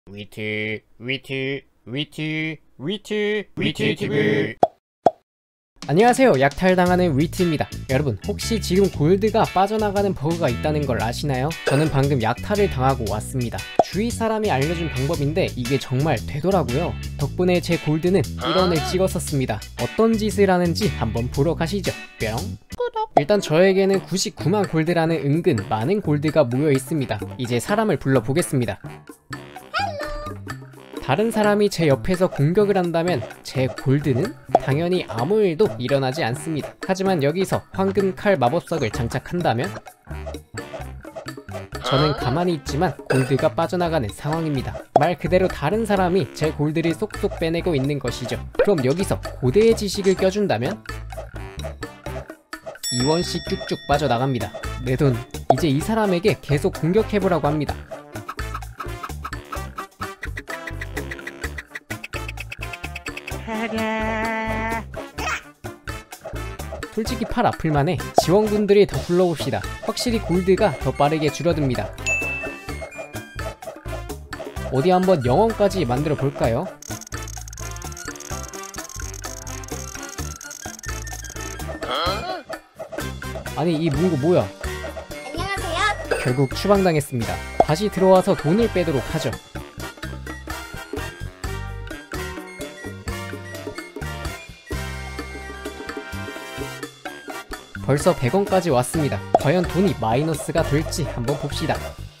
위트 안녕하세요, 약탈당하는 위트입니다. 여러분, 혹시 지금 골드가 빠져나가는 버그가 있다는 걸 아시나요? 저는 방금 약탈을 당하고 왔습니다. 주위 사람이 알려준 방법인데 이게 정말 되더라고요. 덕분에 제 골드는 1원을 찍었었습니다. 어떤 짓을 하는지 한번 보러 가시죠. 뿅. 일단 저에게는 99만 골드라는 은근 많은 골드가 모여 있습니다. 이제 사람을 불러보겠습니다. 다른 사람이 제 옆에서 공격을 한다면 제 골드는 당연히 아무 일도 일어나지 않습니다. 하지만 여기서 황금 칼 마법석을 장착한다면 저는 가만히 있지만 골드가 빠져나가는 상황입니다. 말 그대로 다른 사람이 제 골드를 쏙쏙 빼내고 있는 것이죠. 그럼 여기서 고대의 지식을 껴준다면 2원씩 쭉쭉 빠져나갑니다. 내 돈. 이제 이 사람에게 계속 공격해보라고 합니다. 솔직히 팔 아플만해. 지원군들이 더 불러봅시다. 확실히 골드가 더 빠르게 줄어듭니다. 어디 한번 영원까지 만들어 볼까요? 아니, 이 문구 뭐야? 안녕하세요. 결국 추방당했습니다. 다시 들어와서 돈을 빼도록 하죠. 벌써 100원까지 왔습니다. 과연 돈이 마이너스가 될지 한번 봅시다.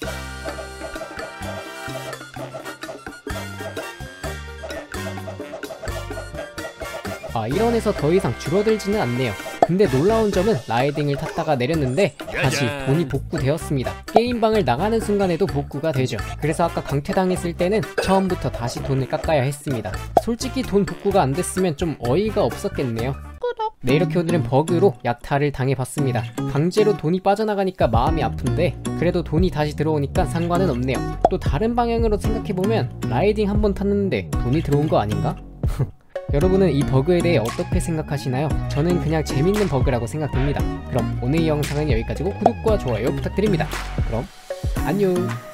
아, 1원에서 더 이상 줄어들지는 않네요. 근데 놀라운 점은 라이딩을 탔다가 내렸는데 다시 돈이 복구되었습니다. 게임방을 나가는 순간에도 복구가 되죠. 그래서 아까 강퇴당했을 때는 처음부터 다시 돈을 깎아야 했습니다. 솔직히 돈 복구가 안 됐으면 좀 어이가 없었겠네요. 네, 이렇게 오늘은 버그로 약탈을 당해봤습니다. 강제로 돈이 빠져나가니까 마음이 아픈데 그래도 돈이 다시 들어오니까 상관은 없네요. 또 다른 방향으로 생각해보면 라이딩 한번 탔는데 돈이 들어온 거 아닌가? 여러분은 이 버그에 대해 어떻게 생각하시나요? 저는 그냥 재밌는 버그라고 생각됩니다. 그럼 오늘 이 영상은 여기까지고 구독과 좋아요 부탁드립니다. 그럼 안녕.